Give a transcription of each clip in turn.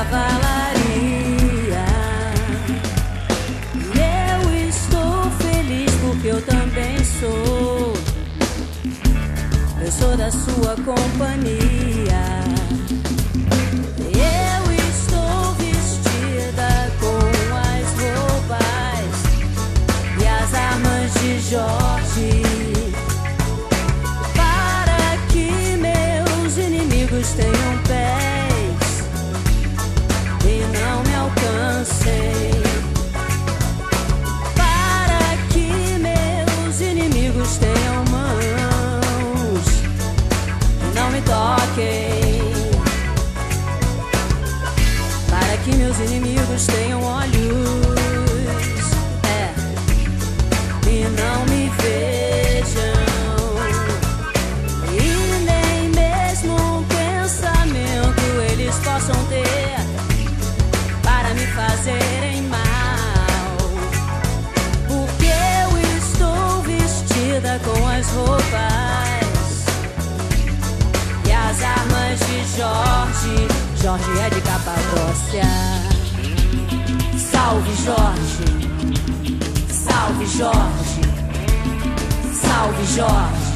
cavalaria. Eu estou feliz porque eu também sou. Eu sou da sua companhia. Eu estou vestida com as roupas e as armas de Jorge, para que meus inimigos tenham pés e não me alcancem, para que meus inimigos tenham mãos e não me toquem, para que meus inimigos tenham olhos e não me vejam, e nem mesmo um pensamento eles possam ter para me fazerem mal, porque eu estou vestida com as roupas e as armas de Jorge. Jorge é de Capadócia. Salve Jorge, salve Jorge, salve Jorge,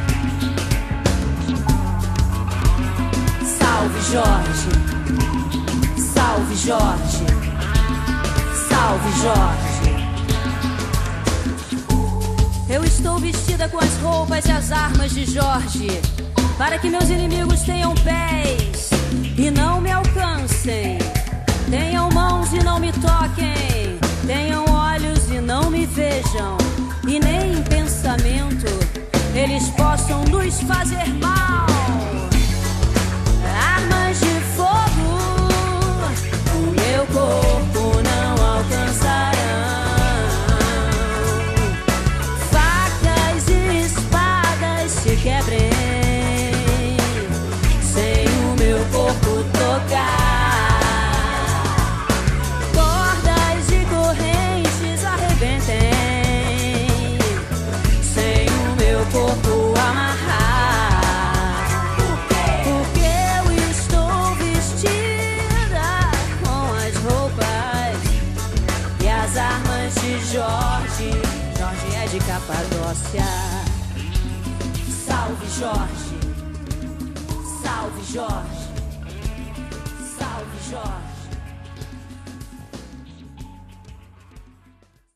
salve Jorge, salve Jorge, salve Jorge. Eu estou vestida com as roupas e as armas de Jorge, para que meus inimigos tenham pés e não me alcancem, tenham mãos e não me toquem, tenham olhos e não me vejam, e nem em pensamento eles possam nos fazer mal. Armas de fogo o meu corpo não alcançarão, facas e espadas se quebrem sem o meu corpo tocar. Corpo amarrar, porque eu estou vestida com as roupas e as armas de Jorge. Jorge é de Capadócia. Salve Jorge, salve Jorge, salve Jorge.